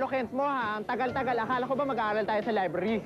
Kent mo, ha? Ang tagal-tagal. Akala ko ba mag-aaral tayo sa library?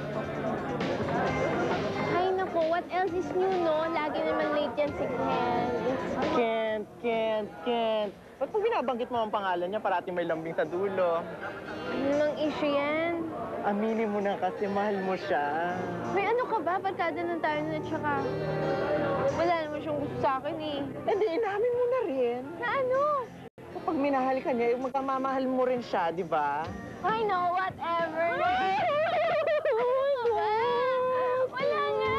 Ay, naku. What else is new, no? Lagi naman late yan si Kent. Kent. Ba't po binabanggit mo ang pangalan niya? Parating may lambing sa dulo. Ano nang issue yan? Aminin mo na kasi mahal mo siya. May ano ka ba? Barkada na tayo na tsaka... Wala naman siyang gusto sa akin, eh. Hindi, inamin mo na rin. Na ano? Kapag minahal ka niya, magkamamahal mo rin siya, di ba? I know, whatever. Wala nga.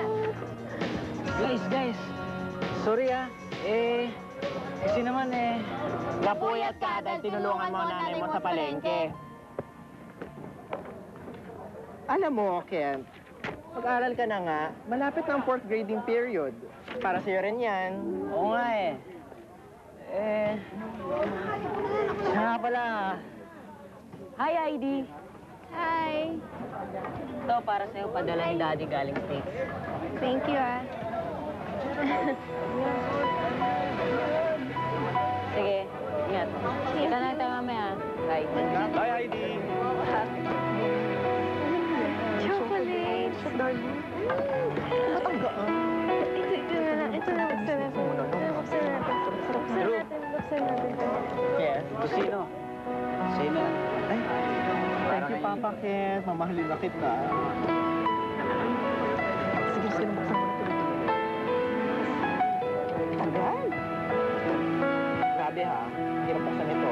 Guys. Sorry, kasi naman, Napuyat ka dahil tinulungan mo ang nanay mo sa palengke. Alam mo, Kent, mag-aral ka na nga. Malapit na ang 4th grading period. Para sa'yo rin yan. Oo nga siya nga pala. Hi, Heidi. Hi. Ito, para sa'yo, padala ni Daddy galing States. Thank you, ah. Sige, ingat. Kita na tayo mamaya. Bye. Bye, Heidi. Chocolate. Darling. Matanggaan. Ito na. Buksan natin. Yes. Sino? Ay, thank you, Papa Kent. Mamahalin na kita. Sige, buksan mo na tuloy-tuloy. Tagal. Grabe, ha? Hirap buksan ito.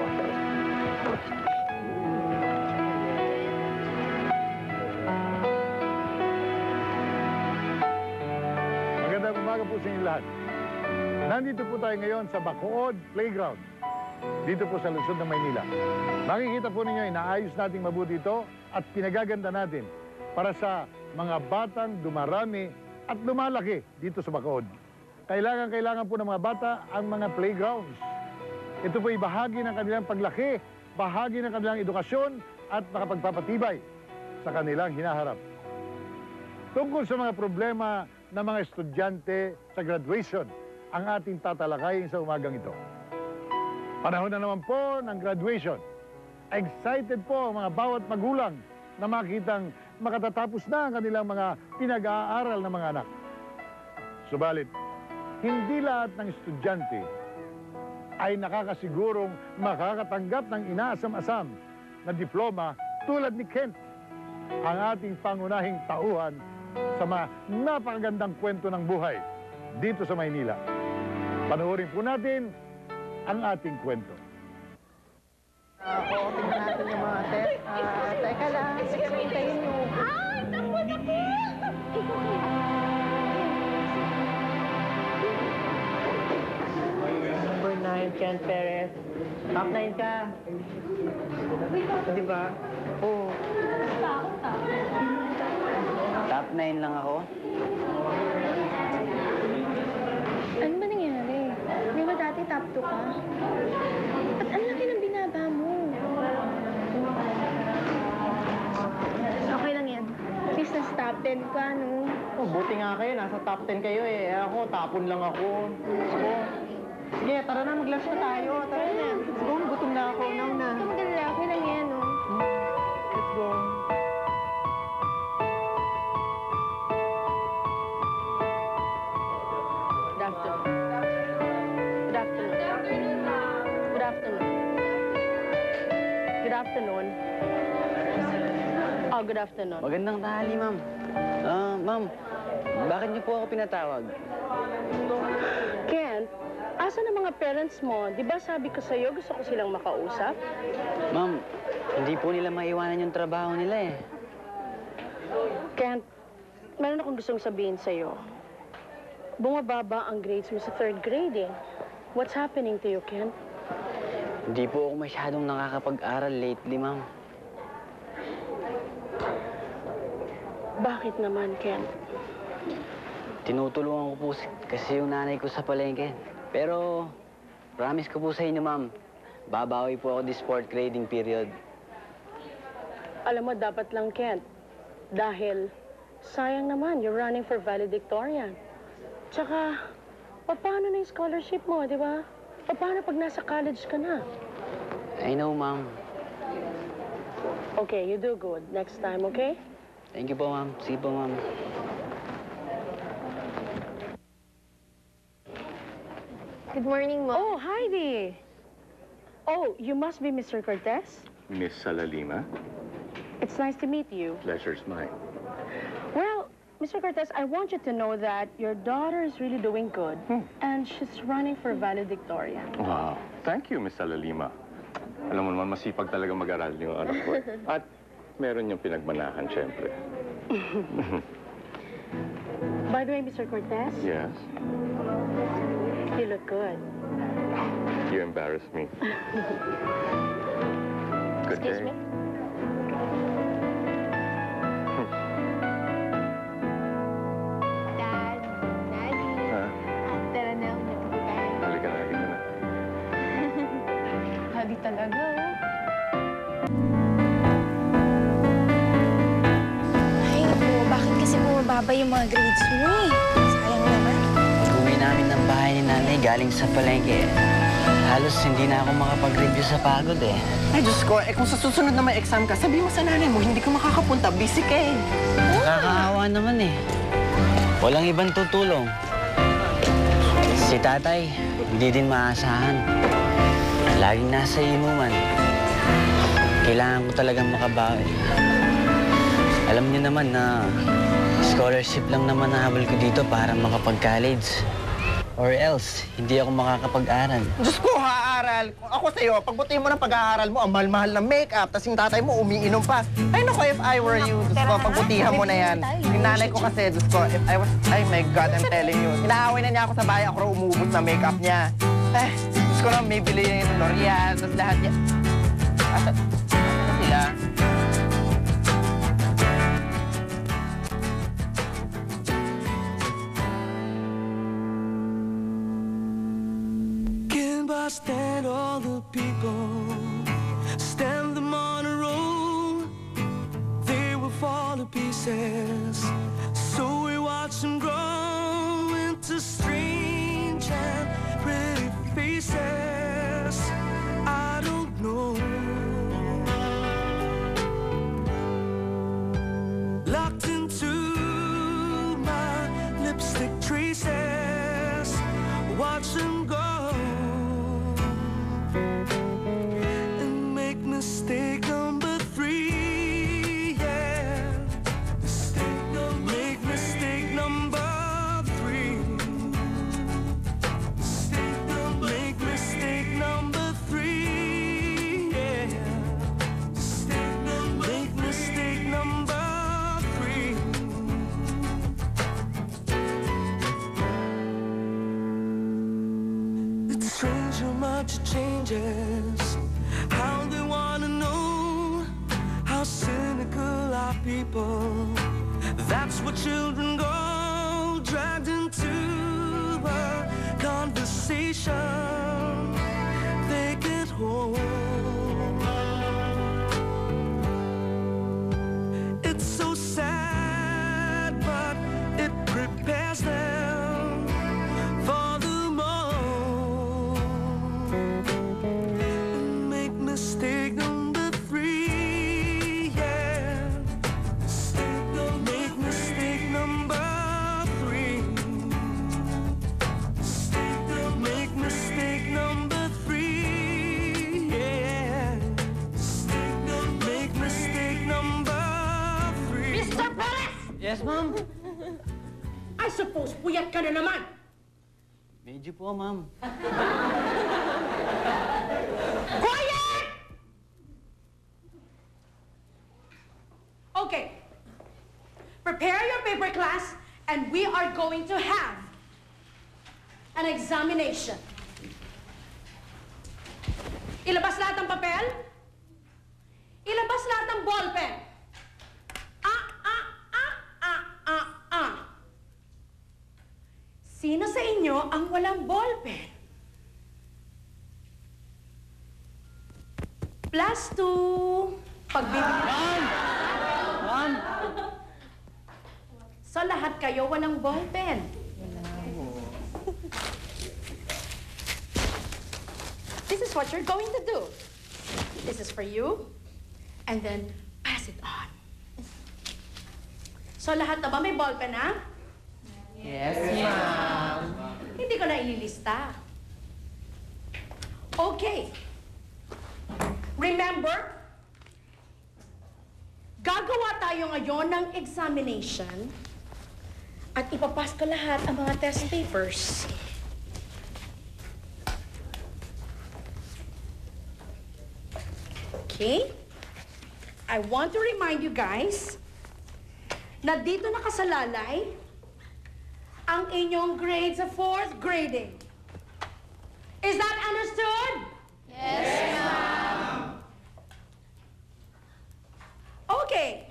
Magandang umaga po sa inyong lahat. Nandito po tayo ngayon sa Bacood Playground. Dito po sa lungsod ng Maynila. Makikita po ninyo, inaayos nating mabuti ito at pinagaganda natin para sa mga batang dumarami at lumalaki dito sa Bacood. Kailangan po ng mga bata ang mga playgrounds. Ito po ay bahagi ng kanilang paglaki, bahagi ng kanilang edukasyon at nakapagpapatibay sa kanilang hinaharap. Tungkol sa mga problema ng mga estudyante sa graduation, ang ating tatalakayin sa umagang ito. Panahon na naman po ng graduation. Excited po ang mga bawat magulang na makitang makatatapos na ang kanilang mga pinag-aaral ng mga anak. Subalit, hindi lahat ng estudyante ay nakakasigurong makakatanggap ng inaasam-asam na diploma tulad ni Kent, ang ating pangunahing tauhan sa mga napakagandang kwento ng buhay dito sa Maynila. Panoorin po natin ang ating kwento. Tingnan natin yung mga test. Teka lang. Hintayin nyo. Ay, naku! Number 9, Tyrone Perez. Top 9 ka. Di ba? Oo. Top 9 lang ako. Ano ba nangyari? Di ba dati top 2 ka? At ang laki ng binaba mo. Okay lang yan. At least nasa top 10 ka, no? Oh, buti nga kayo. Nasa top 10 kayo eh. Ako, tapon lang ako. Sige, tara na. Mag-lunch na tayo. Tara na. Let's go. Gutom na ako. Now na. Ito maganda. Okay lang yan, no? Let's go. Good afternoon. Good afternoon. Good afternoon. Good afternoon. Oh, good afternoon. Magandang tanghali, ma'am. Ma'am, bakit niyo po ako pinatawag? Kent, asan ang mga parents mo? Di ba sabi ko sa'yo, gusto ko silang makausap? Ma'am, hindi po nila maiwanan yung trabaho nila eh. Kent, meron akong gustong sabihin sa'yo. Bumababa ang grades mo sa 3rd grade eh. What's happening to you, Kent? Hindi po ako masyadong nakakapag-aral lately, ma'am. Bakit naman, Kent? Tinutulungan ko po kasi yung nanay ko sa palengke. Pero, promise ko po sa inyo, ma'am, babawi po ako this 4th grading period. Alam mo, dapat lang, Kent. Dahil, sayang naman, you're running for valedictorian. Tsaka, paano na yung scholarship mo, di ba? Paano pag nasa college ka na? I know, ma'am. Okay, you do good. Next time, okay? Thank you po, ma'am. Sige po, ma'am. Good morning, Mom. Oh, Heidi. Oh, you must be Mr. Cortez? Miss Salalima, It's nice to meet you. pleasure's mine. Well, Mr. Cortez, I want you to know that your daughter is really doing good. And she's running for valedictorian. Wow. Thank you, Miss Salalima. Alam mo naman, masipag talaga mag-aral yung anak ko. At meron yung pinagmanahan, syempre. By the way, Mr. Cortez, Yes, you look good. you embarrass me. Good Excuse day. me? Dad, Daddy. Ha? Tara na, matulog tayo. Halika na, halika na. Hadi talaga, oh. Ay, po, bakit kasi bumababa yung mga grades mo eh? Sayang naman. Pag-uwi namin ng bahay ni nanay galing sa palengke, halos hindi na ako makapag-review sa pagod eh. Ay, Diyos ko, kung sa susunod na may exam ka, sabi mo sa nanay mo, hindi ka makakapunta. Busy ka eh. Nakakaawa naman eh. Walang ibang tutulong. Si tatay, hindi din maasahan. Laging nasa inuman. Kailangan ko talagang makabawi. Alam niyo naman na scholarship lang naman nahabol ko dito para makapag-college. Or else, hindi ako makakapag-aral. Diyos ko, haaral. Kung ako sa'yo, pagbutihin mo ng pag-aaral mo, ang mahal-mahal ng make-up, tapos yung tatay mo umiinom pa. Ay, naku, if I were you, Diyos ko, pagbutihan mo na yan. Yung nanay ko kasi, Diyos ko, if I was, ay my God, I'm telling you. Inaaway na niya ako sa bahay, ako raw umuubos na make-up niya. Eh, Diyos ko lang, may bilhin yung L'Oreal, tapos lahat niya. Asa na sila? Stand all the people, stand them on a roll. They will fall to pieces, so we watch them grow into strange and pretty faces. I don't know. Locked into my lipstick traces, watch them go. Mistake number 3, yeah. Make mistake number 3. Make mistake number 3, yeah. Make mistake number 3. It's strange how much it changes. How they wanna know how cynical are people. That's what children go, dragged into a conversation they can't hold. It's so sad, but it prepares them for the moment. Mistake number 3, yeah. Make mistake number 3. Make mistake number 3, yeah. Make mistake number 3. Mr. Perez! Yes, ma'am? I suppose puyat ka na naman. Medyo po, ma'am. Quiet! Okay. Prepare your paper, class, and we are going to have an examination. Ilabas lahat ng papel. Ilabas lahat ng ballpen. Sino sa inyo ang walang ballpen? +2. Pagbibigyan. Ma'am! So lahat kayo walang ballpen. This is what you're going to do. This is for you. And then pass it on. So lahat na ba may ballpen na? Yes, ma'am. Hindi ko na ililista. Okay. Remember, gagawa tayo ngayon ng examination at ipapas ko lahat ang mga test papers. Okay? I want to remind you guys na dito nakasalalay ang inyong grades sa 4th grading. Is that understood? Yes, ma'am. Okay.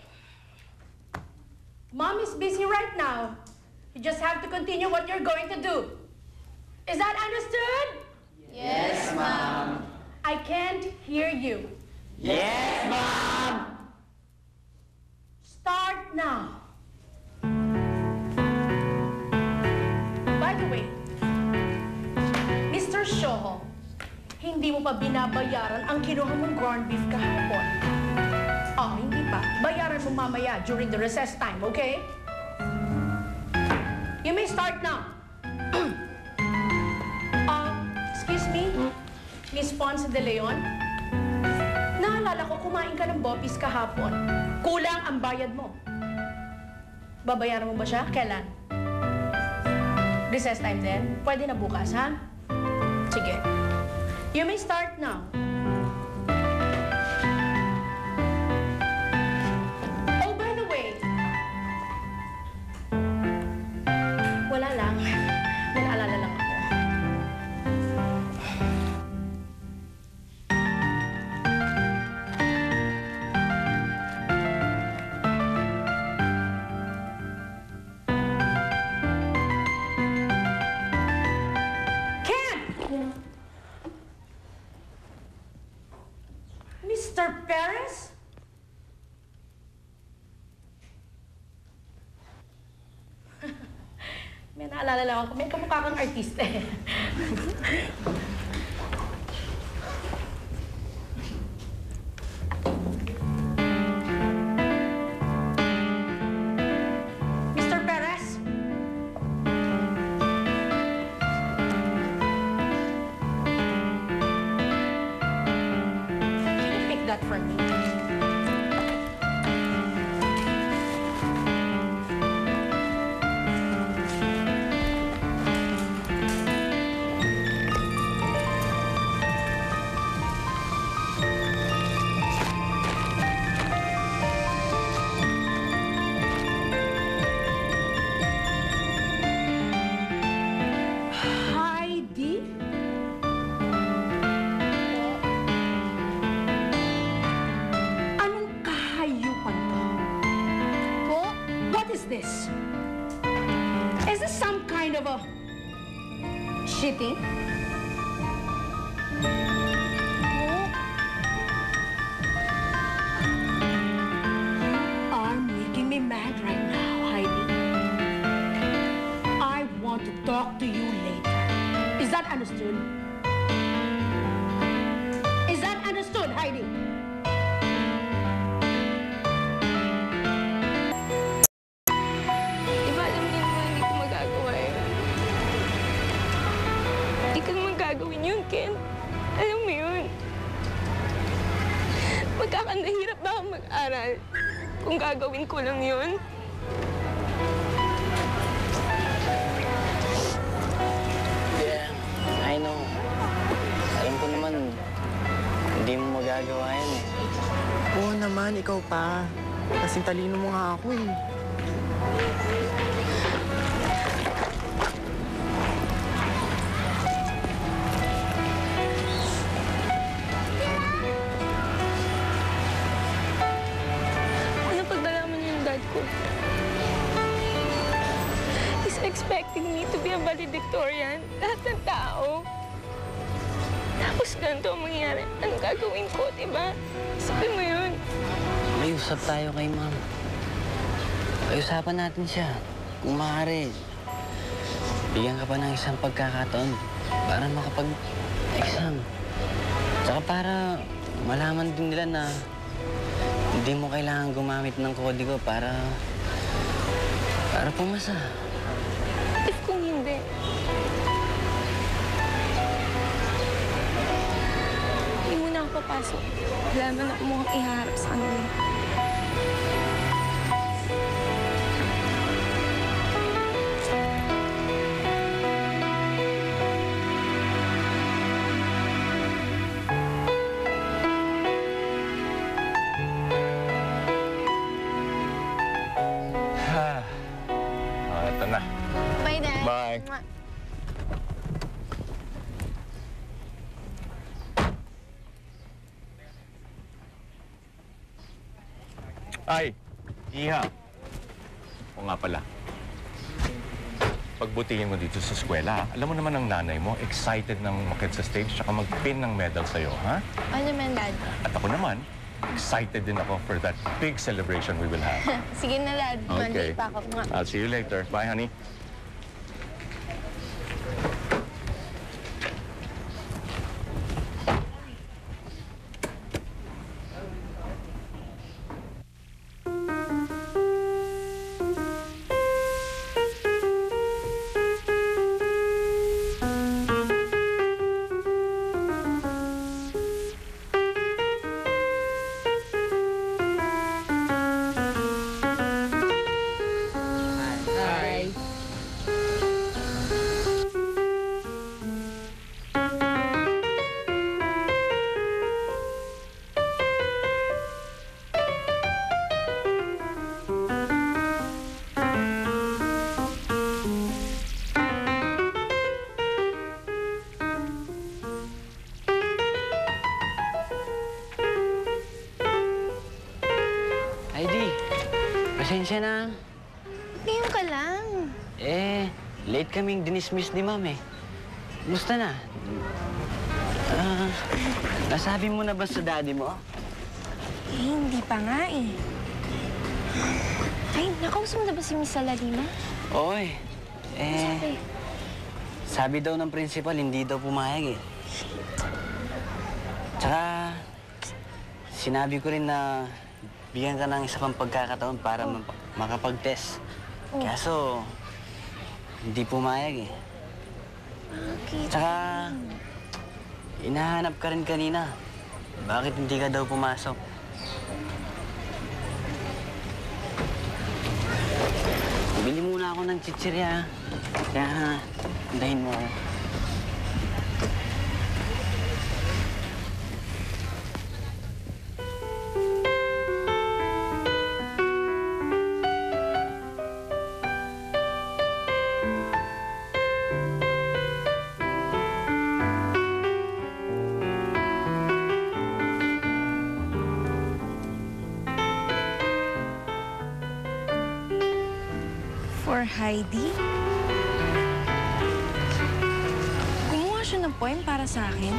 Mom is busy right now. You just have to continue what you're going to do. Is that understood? Yes, ma'am. I can't hear you. Yes, ma'am. Start now. By the way, Mr. Shoho, hindi mo pa binabayaran ang kinuha mong corned beef kahapon. Oh, hindi pa. Bayaran mo mamaya during the recess time, okay? You may start now. Excuse me, Miss Ponce de Leon? Naalala ko, kumain ka ng bopis kahapon. Kulang ang bayad mo. Babayaran mo ba siya? Kailan? Recess time din? Pwede na bukas, ha? Sige. You may start now. Oh, by the way, wala lang. May naalala lang ako. Mr. Perez? May naalala lang ako. May kamukha kang artista eh. Mr. Perez? Can you pick that for me? Heidi? Anong kahayupan to? Po? What is this? Is this some kind of a cheating? Are making me mad right now, Heidi. I want to talk to you later. Is that understood? Is that understood, Heidi? Diba alam niyo naman hindi ko magagawa yun? Hindi ka naman gagawin yun, Ken. Alam mo yun. Magkakandahirap ba akong mag-aral kung gagawin ko lang yun? Yeah, I know. Alam ko naman, hindi mo magagawa yan eh. Oo naman, ikaw pa. Kasing talino mo nga ako eh. Ano pagdalaman niyo yung dad ko? He's expecting me to be a valedictorian. Lahat ng tao. Tapos ganito ang mangyayari. Anong gagawin ko, diba? Sabi mo yun. May usap tayo kay ma'am. Pag-usapan natin siya. Kung maaari, bigyan ka pa ng isang pagkakataon para makapag-exam. Tsaka para malaman din nila na Hindi mo kailangan gumamit ng kodigo para pumasa. If kung hindi, hindi mo na ako papasok. Wala man ako mukhang ihaharap sa kanila. Ito na. Bye, Dad. Bye. Mwah. Ay, Iha. O nga pala. Pagbutihin mo dito sa eskwela, alam mo naman ang nanay mo, excited nang makit sa stage tsaka mag-pin ng medal sa'yo, ha? Ano naman, Dad? At ako naman, excited din ako for that big celebration we will have. Sige na, Dad. Okay. Maliit pa ako. Mwah. I'll see you later. Bye, honey. Heidi, pasensya na. Ngayon ka lang. Late kaming dinismiss ni Ma'am eh. Musta na? Nasabi mo na ba sa daddy mo? Hindi pa nga eh. Ay, nakausap mo na ba si Miss Alalima? Oo eh. Sabi. Sabi daw ng principal, hindi daw pumayag eh. Tsaka, sinabi ko rin na bigyan ka ng isa pang pagkakataon para makapag-test. Kaso, hindi pumayag eh. Bakit? Tsaka, hinahanap ka rin kanina. Bakit hindi ka daw pumasok? Bili muna ako ng chichirya. Kaya, andahin mo ako. For Heidi? Gumawa siya ng poem para sa akin?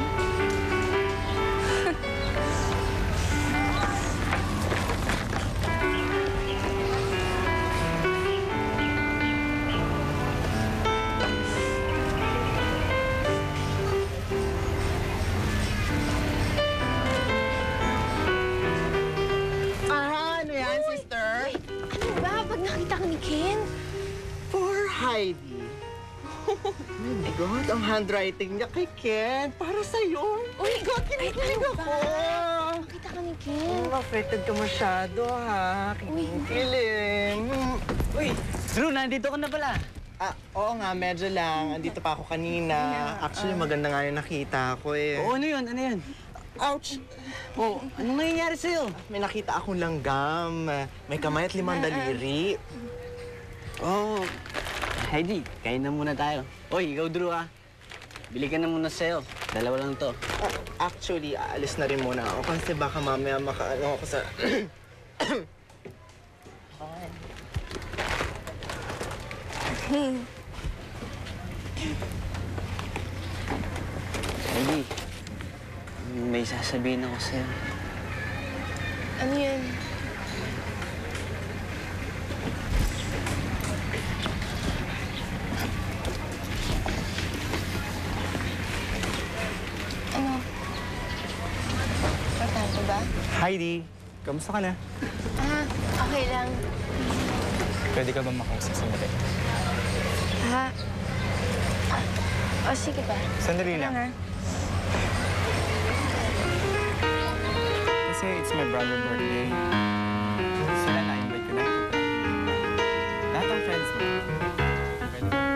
Ano yan, sister? Ano ba? Pag nakita ka ni Ken? For Heidi. Oh my God, ang handwriting niya kay Ken. Para sa'yo. Oh my God, kinikilig ano ako. Nakita ka ni Ken? Affected ka masyado, ha? Kinikilig. Uy, Drew, nandito ka na pala. Oo nga, medyo lang. Andito pa ako kanina. Actually, maganda nga yung nakita ko eh. Oo, ano yun? Ano yun? Ouch! Oh, anong nangyayari sa'yo? May nakita akong langgam. May kamay at 5 daliri. Oh, Heidi, kain na muna tayo. Oy, ikaw, Drew, ah. Bili ka na muna sa'yo. Dalawa lang to. Actually, aalis na rin muna ako kasi baka mamaya makaano ako sa... Heidi, may sasabihin ako sa'yo. Ano yun? Ano? Importante ba? Heidi, kamusta ka na? Okay lang. Pwede ka ba makausap sandali? Sige ba? Sandali lang. Kasi it's my brother's birthday. Sila na-invite ko na. Lahat ng friends mo. Pwede ba?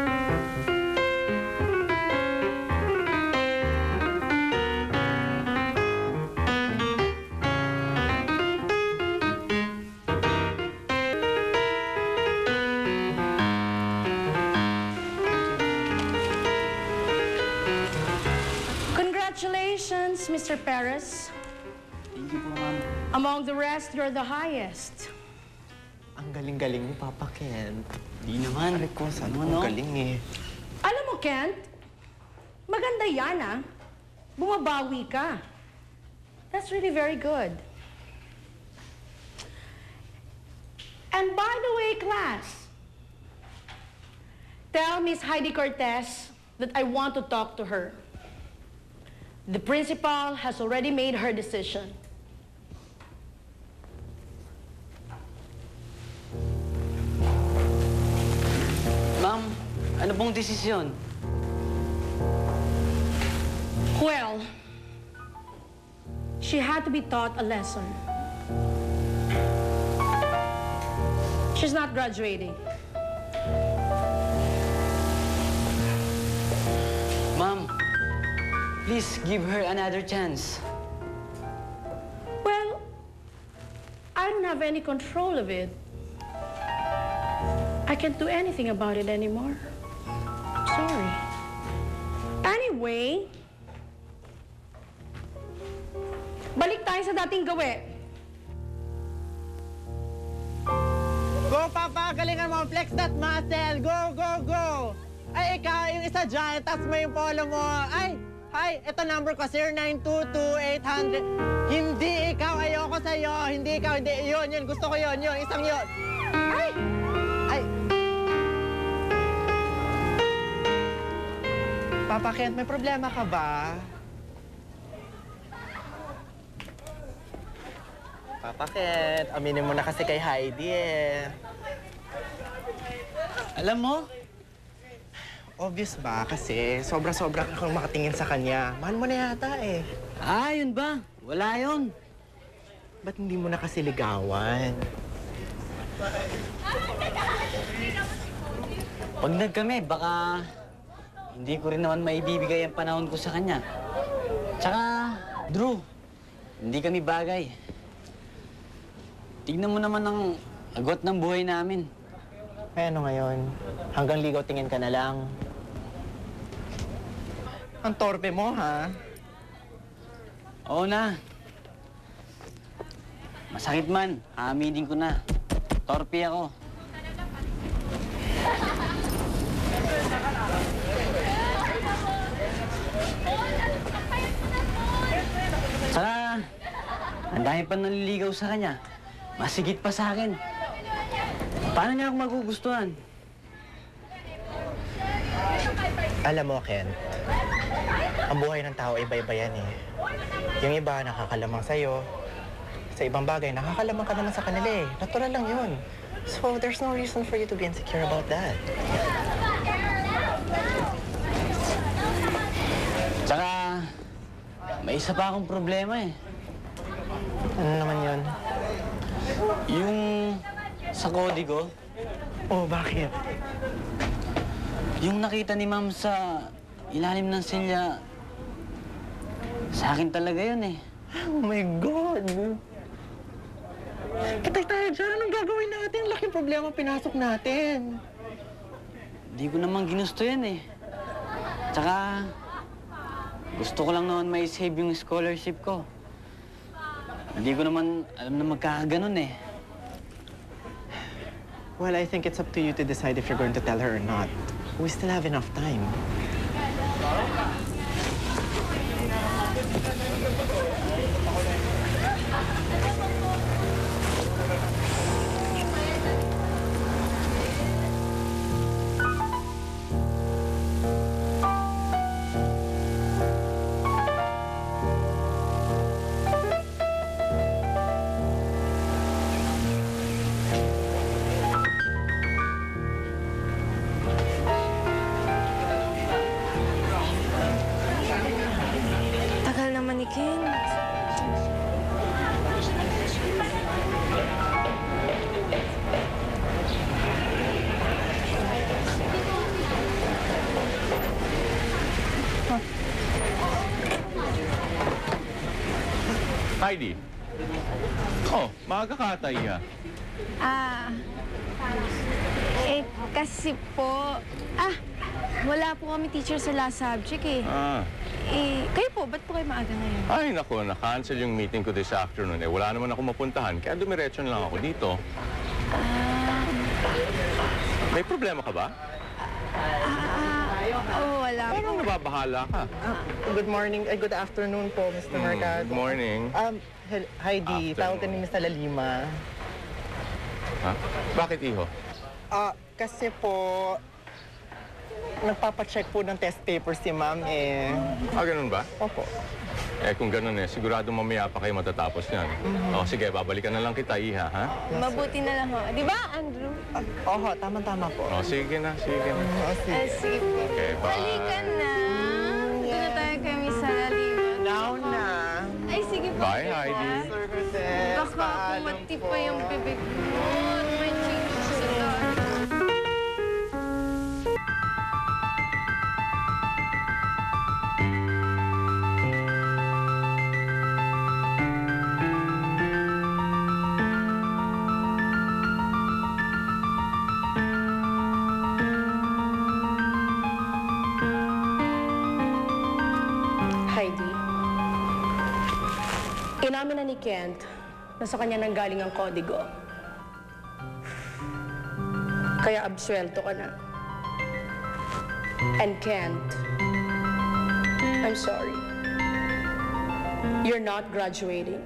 Congratulations, Mr. Perez. Thank you po, ma'am. Among the rest, you're the highest. Ang galing-galing mo, Papa Kent. Di naman. Aray ko, saan Ano, mo no? galing eh. Alam mo, Kent, maganda yan, ah. Bumabawi ka. That's really very good. And by the way, class, tell Miss Heidi Cortez that I want to talk to her. The principal has already made her decision. Ma'am, ano pong desisyon? Well, she had to be taught a lesson. She's not graduating. Ma'am, please give her another chance. Well, I don't have any control of it. I can't do anything about it anymore. Sorry. Anyway, balik tayo sa dating gawi. Go, Papa! Galingan mo! Flex that muscle! Go, go, go! Ay, ikaw, yung isa dyan, tas mo yung polo mo. Ay, hi, ito number ko, 0922-800. Hindi ikaw, ayoko sa'yo. Hindi ikaw, hindi. Yun, gusto ko yun, isang yun. Ay! Ay! Papa Kent, may problema ka ba? Papa Kent, aminin mo na kasi kay Heidi eh. Alam mo, Obvious ba? Kasi sobra-sobra kang makatingin sa kanya. Mahal mo na yata eh. yun ba? Wala yun. Ba't hindi mo na kasi ligawan? Pag kami, baka hindi ko rin naman maibibigay ang panahon ko sa kanya. Tsaka, Drew, hindi kami bagay. Tignan mo naman ang agot ng buhay namin. Eh ano ngayon? Hanggang ligaw tingin ka na lang. Ang torpe mo, ha? Oo na. Masakit man, aaminin ko na. Torpe ako. Saka, ang dami pa naliligaw sa kanya. Masigit pa sa akin. Paano niya ako magugustuhan? Alam mo, Ken, ang buhay ng tao iba-iba yan eh. Yung iba nakakalamang sa'yo. Sa ibang bagay, nakakalamang ka naman sa kanila eh. Natural lang yun. So, there's no reason for you to be insecure about that. Tsaka, may isa pa akong problema eh. Ano naman yun? Yung sa kodigo, Oh, bakit? yung nakita ni Ma'am sa ilalim ng silya, sa akin talaga yun eh. Oh my God! Patay tayo dyan. Anong gagawin natin? Laking problema pinasok natin. Hindi ko naman ginusto yan eh. Tsaka, gusto ko lang naman may save yung scholarship ko. Hindi ko naman alam na magkakaganon eh. Well, I think it's up to you to decide if you're going to tell her or not. We still have enough time. Heidi. Oh, maaga ka ata, Iha. Kasi po... wala po kami teacher sa last subject eh. Kayo po, ba't po kayo maaga ngayon? Ay, naku, na-cancel yung meeting ko this afternoon. Wala naman ako mapuntahan, kaya dumiretso na lang ako dito. May problema ka ba? Wala po. Parang nababahala ka. Good morning, good afternoon po, Mr. Mercado. Good morning. Heidi, tawag ka ni Miss Lalima. Ha? Bakit, Iho? Kasi po, nagpapacheck po ng test paper si ma'am eh. Ganun ba? Opo. Kung ganun sigurado mamaya pa kayo matatapos yan. Sige, babalikan na lang kita, Iha, ha? Mabuti na lang ho. Di ba, Andrew? Oho, tama-tama po. Sige na. Sige po. Okay, bye. Balikan na. Doon na tayo kay Miss Lalima. Now na. Ay, sige po. Bye, Heidi. Services. Baka kumati pa yung bibig mo. May change sa lahat. Heidi, inamin na ni Kent na sa kanya nanggaling ang kodigo. Kaya absuelto ka na. And Kent, I'm sorry. You're not graduating.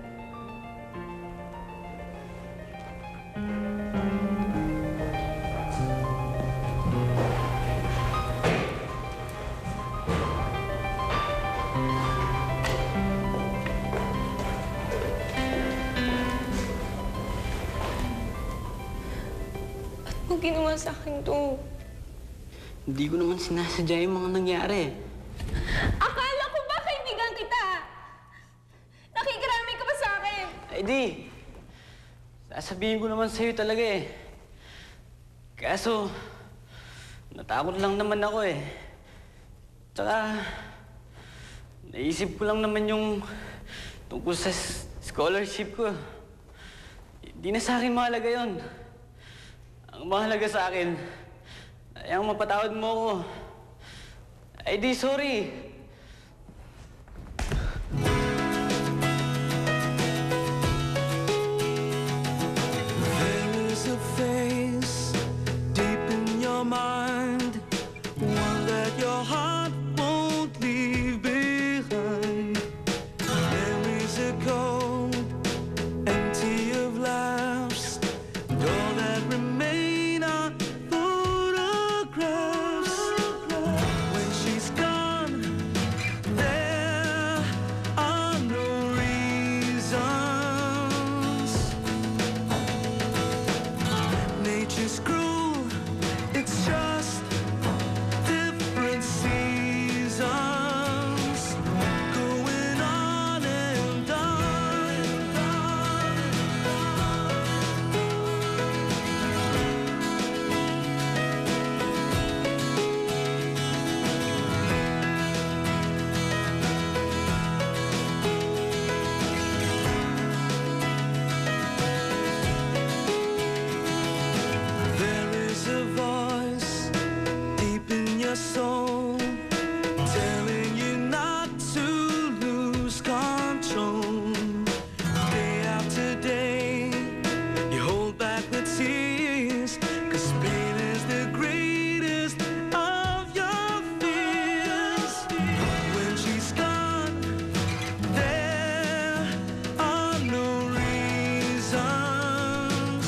Anong ginawa sa akin to? Hindi ko naman sinasadya yung mga nangyari. Akala ko ba kaibigan kita? Nakikiramay ka ba sa akin? Ay di, sasabihin ko naman sa'yo talaga eh. Kaso, natakot lang naman ako eh. Tsaka, naisip ko lang naman yung tungkol sa scholarship ko. Hindi na sa akin mahalaga yun. Ang mahalaga sa akin, ay ang mapatawad mo ako. Ay di, sorry. There is a face deep in your mind, one that your heart won't leave behind. Memories are cold, empty of laughs, and all that remain are photographs. When she's gone, there are no reasons. Nature's cruel, it's just different seasons going on and on. There is a voice deep in your soul telling you not to lose control. Day after day, you hold back the tears, 'cause pain is the greatest of your fears. When she's gone, there are no reasons.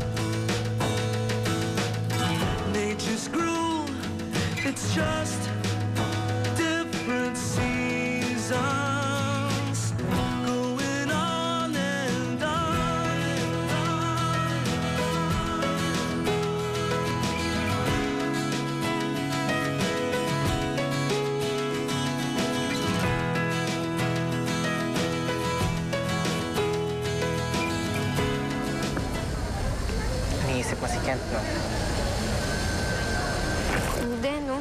Nature's cruel, it's just different seasons going on and on and on. Iniisip mo si Kent, no? Hindi, no?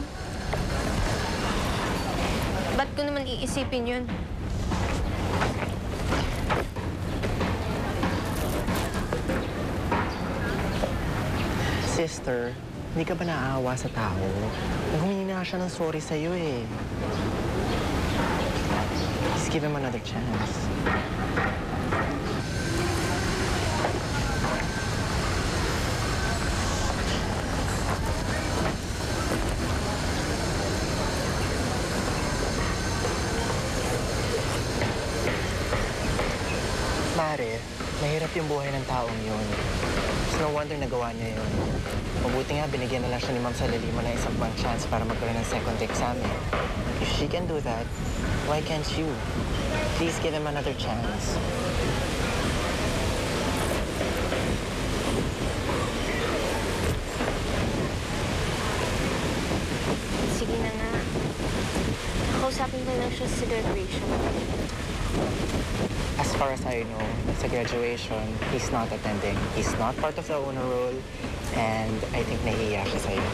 Ba't ko naman iisipin yun? Sister, hindi ka ba naaawa sa tao? Humingi na siya ng sorry sa'yo eh. Just give him another chance. Pare, mahirap yung buhay ng taong yun. It's no wonder nagawa niya yun. Mabuti nga, binigyan na lang siya ni Ma'am Salalima ng isang pang chance para magkaroon ng second exam eh. If she can do that, why can't you? Please give him another chance. Sige na nga. Kausapin ko lang siya sa graduation. As far as I know, sa graduation, he's not attending. He's not part of the honor roll, and I think nahihiya siya sa'yo.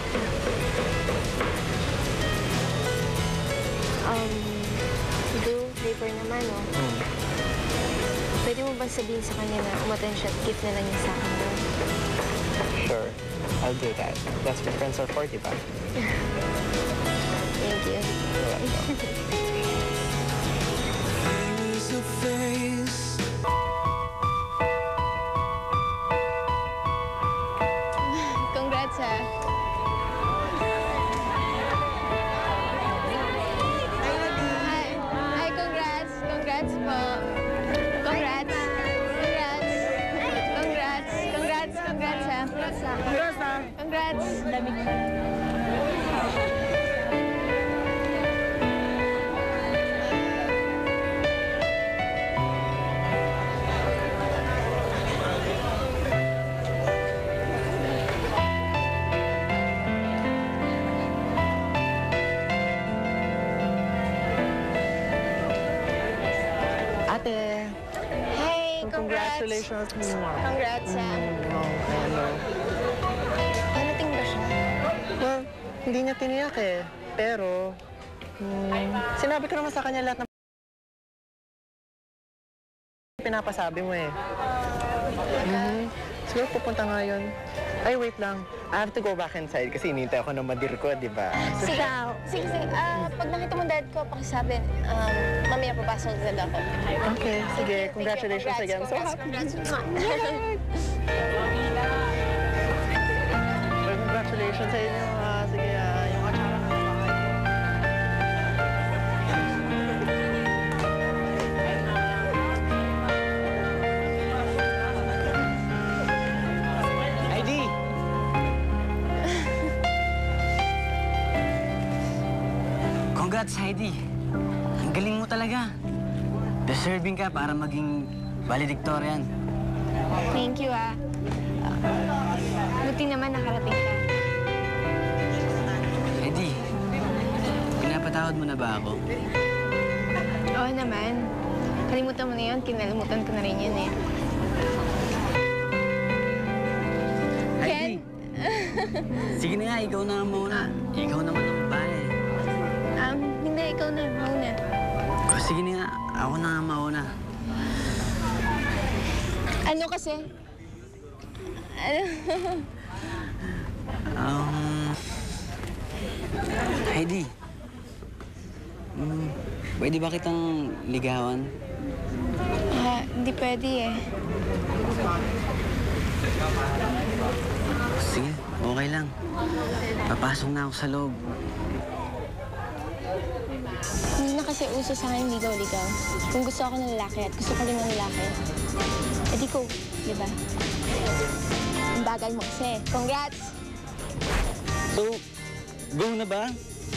Paper naman, oh. Pwede mo bang sabihin sa kanya na umattend siya at gift na lang niya sa akin doon? Sure, I'll do that. That's what friends are for, diba? Thank you. You're welcome. Face to face. Congrats, ha. Hi, congrats. Congrats po. Congrats. Congrats. Congrats. Congrats. Congrats, ha. Congrats, ha. Congrats. Ate! Hey, congrats. Congratulations. Congrats, ha. Ano? Parating ba siya? Well, hindi niya tiniyak eh. Pero, sinabi ko naman sa kanya lahat ng pinapasabi mo eh. Siguro pupunta nga yun. Ay, wait lang. I have to go back inside kasi inintay ako ng madir ko, di ba? Sige. Sige. Pag nakita mo dad ko, pakisabi, mamaya papasok na ako. Okay, sige. Congratulations again. I'm so happy. Congrats. Congratulations sa inyo. Sige, yung atsara na. ID! Congrats, Heidi. Ang galing mo talaga. Deserving ka para maging valedictorian. Thank you, ha. Buti naman nakarating ka. Heidi, pinapatawad mo na ba ako? Oo naman. Kalimutan mo na yun. Kinalimutan ko na rin yun, eh. Heidi! Sige na nga, ikaw na ang mauna. Ikaw naman ang babae. Hindi. Ikaw na. Mauna. O, sige na nga, ako na ang mauna. Ano kasi? Heidi, pwede ba kitang ligawan? Hindi pwede, eh. Sige, okay lang. Papasok na ako sa loob. Hindi na kasi uso sa akin ligaw-ligaw. Kung gusto ako ng lalaki at gusto ko rin ng lalaki, edi ko, di ba? Ang bagal mo kasi. Congrats! So, go na ba?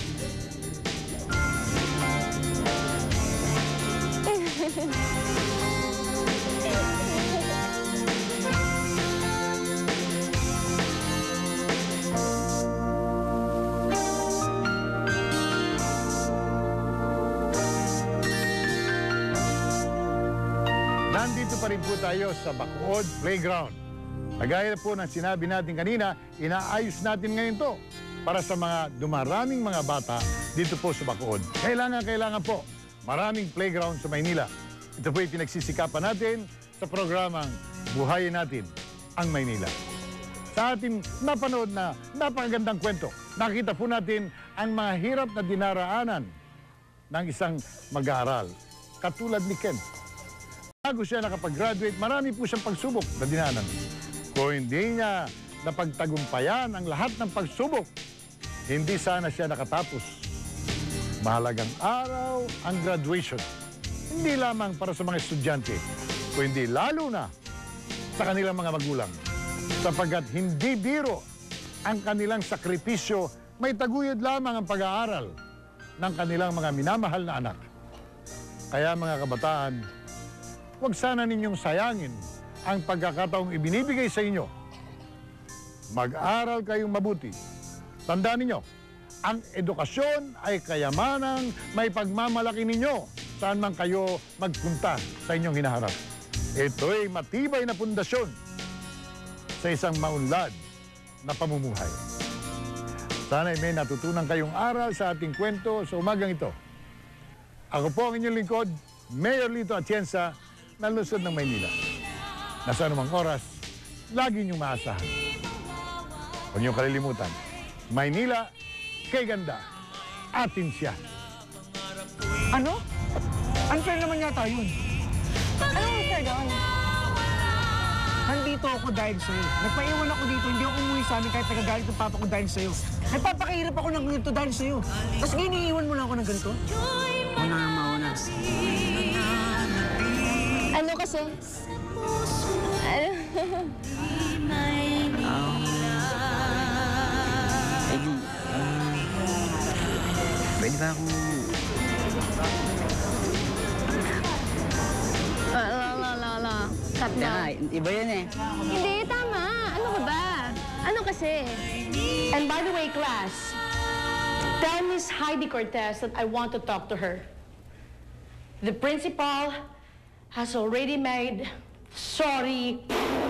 Nandito pa rin po tayo sa Bacood Playground. Kagaya po ng sinabi natin kanina, inaayos natin ngayon to para sa mga dumaraming mga bata dito po sa Bacood. Kailangan po maraming playground sa Maynila. Ito po yung pinagsisikapan natin sa programang Buhayin Natin ang Maynila. sa ating napanood na napakagandang kwento, nakita po natin ang mga hirap na dinaraanan ng isang mag-aaral, katulad ni Ken. Bago siya nakapag-graduate, marami po siyang pagsubok na dinaanan. Kung hindi niya napagtagumpayan ang lahat ng pagsubok, hindi sana siya nakatapos. Mahalagang araw ang graduation. Hindi lamang para sa mga estudyante, kundi lalo na sa kanilang mga magulang. Sapagkat hindi biro ang kanilang sakripisyo, may taguyod lamang ang pag-aaral ng kanilang mga minamahal na anak. Kaya mga kabataan, huwag sana ninyong sayangin ang pagkakataong ibinibigay sa inyo. Mag-aral kayong mabuti. Tandaan ninyo, ang edukasyon ay kayamanang may pagmamalaki ninyo saan man kayo magpunta sa inyong hinaharap. Ito'y matibay na pundasyon sa isang maunlad na pamumuhay. Sana'y may natutunan kayong aral sa ating kwento sa umagang ito. Ako po ang inyong lingkod, Mayor Lito Atienza, ng lungsod ng Maynila. Nasa anumang oras, lagi niyong maasahan. Huwag niyong kalilimutan, Maynila, kay ganda, atin siya. Ano? Unfair naman yata yun. Anong unfair doon? Nandito ako dahil sa'yo. Nagpaiwan ako dito, hindi ako umuwi sa amin kahit nagagalit ng papa ko dahil sa'yo. Nagpapakahirap ako ng ganito dahil sa'yo. Tapos giniiwan mo lang ako ng ganito? Mauna. Ano kasi? Pwede ba akong... Cut Teka, na. iba yun eh. Hindi, tama. Ano ka ba? Ano kasi? And by the way, class, tell Miss Heidi Cortez that I want to talk to her. The principal has already made sorry